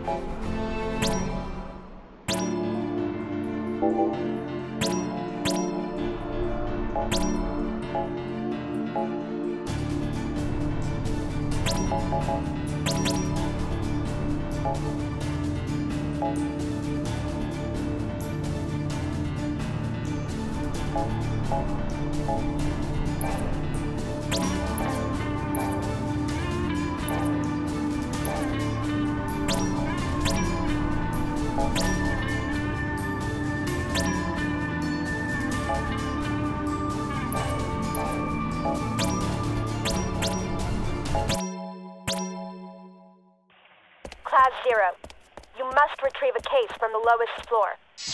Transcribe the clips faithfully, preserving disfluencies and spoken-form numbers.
Class Zero, you must retrieve a case from the lowest floor.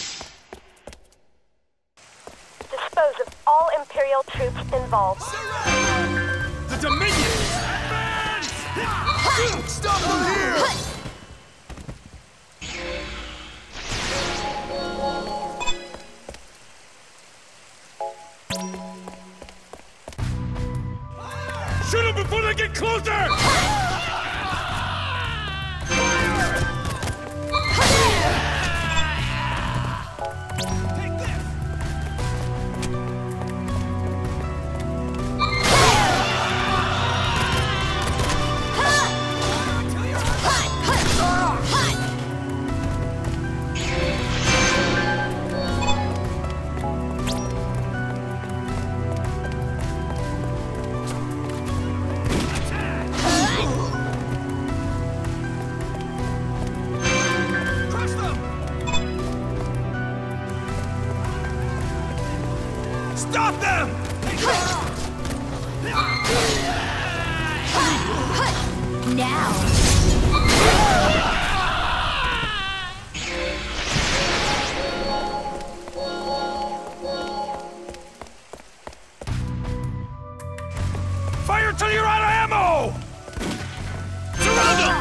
Dispose of all Imperial troops involved. The Dominion! Stop them here! Shoot them before they get closer! Stop them! Now! Fire till you're out of ammo! Surround them!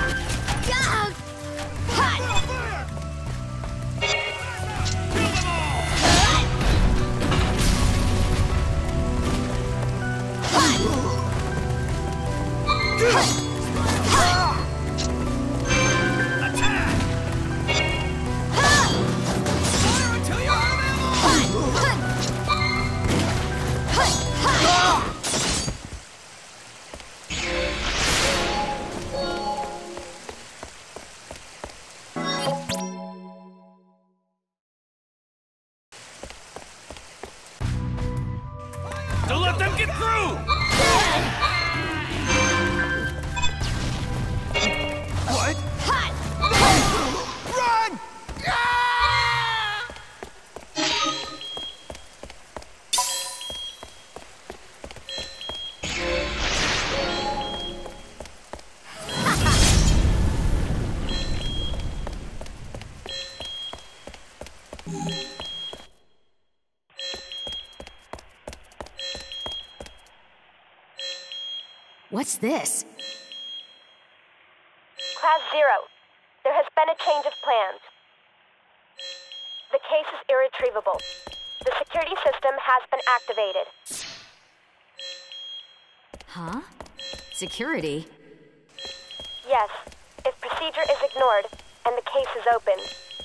Don't let them get through! What? Run! What's this? Class Zero, there has been a change of plans. The case is irretrievable. The security system has been activated. Huh? Security? Yes, if procedure is ignored and the case is opened,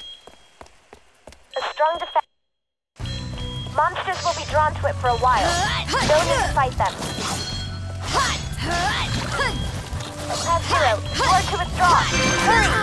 a strong defense. Monsters will be drawn to it for a while. No need to fight them. Class Zero, you are to withdraw. Hurry!